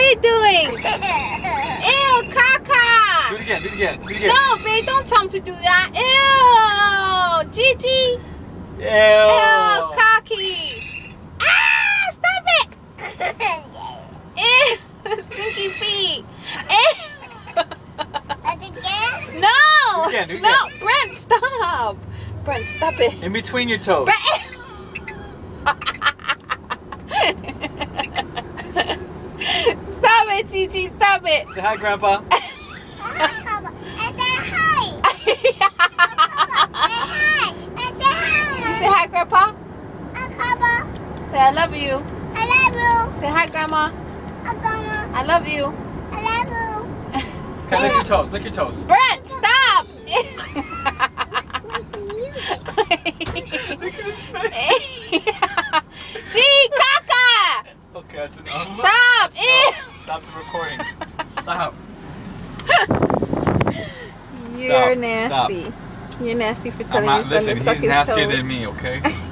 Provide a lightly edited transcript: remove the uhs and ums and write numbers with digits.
you doing? Ew, caca. Do it again. No, babe, don't tell him to do that. Ew, Gigi. Ew. Ew, cocky. Ah, stop it. Ew, stinky feet. Ew. No. Do it again. No, Brent, stop. Brent, stop it. In between your toes. Stop it, Gigi, stop it. Say hi, Grandpa. Say hi, Grandpa. Say I love you. Say hi, Grandma. I love you. Okay, lick your toes. Lick your toes. Brent, stop. Look at his face. Gee, caca. Okay, that's enough. Stop. Stop the recording. Stop. You're nasty. You're nasty for telling your son to suck his toes. Listen, he's nastier than me, okay?